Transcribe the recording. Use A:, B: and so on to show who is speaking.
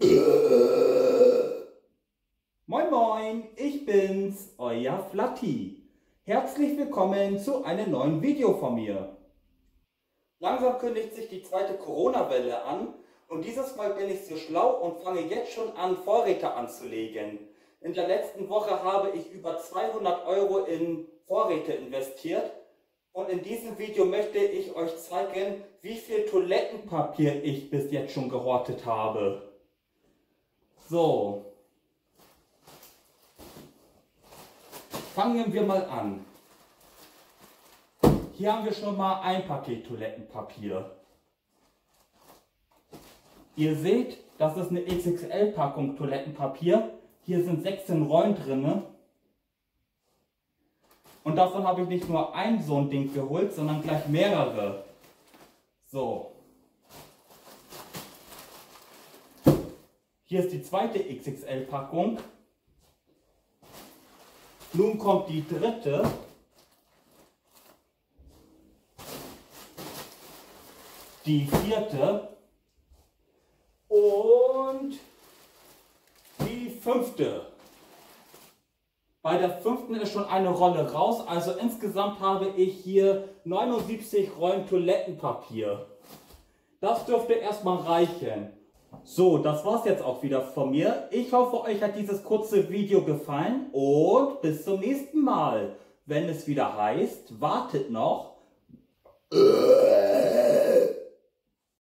A: Moin Moin, ich bin's, euer Flatti. Herzlich willkommen zu einem neuen Video von mir. Langsam kündigt sich die zweite Corona-Welle an und dieses Mal bin ich so schlau und fange jetzt schon an, Vorräte anzulegen. In der letzten Woche habe ich über 200 Euro in Vorräte investiert und in diesem Video möchte ich euch zeigen, wie viel Toilettenpapier ich bis jetzt schon gehortet habe. So. Fangen wir mal an. Hier haben wir schon mal ein Paket Toilettenpapier. Ihr seht, das ist eine XXL-Packung Toilettenpapier. Hier sind 16 Rollen drin. Und davon habe ich nicht nur ein so ein Ding geholt, sondern gleich mehrere. So. Hier ist die zweite XXL-Packung. Nun kommt die dritte. Die vierte. Und die fünfte. Bei der fünften ist schon eine Rolle raus. Also insgesamt habe ich hier 79 Rollen Toilettenpapier. Das dürfte erstmal reichen. So, das war's jetzt auch wieder von mir. Ich hoffe, euch hat dieses kurze Video gefallen und bis zum nächsten Mal, wenn es wieder heißt, wartet noch.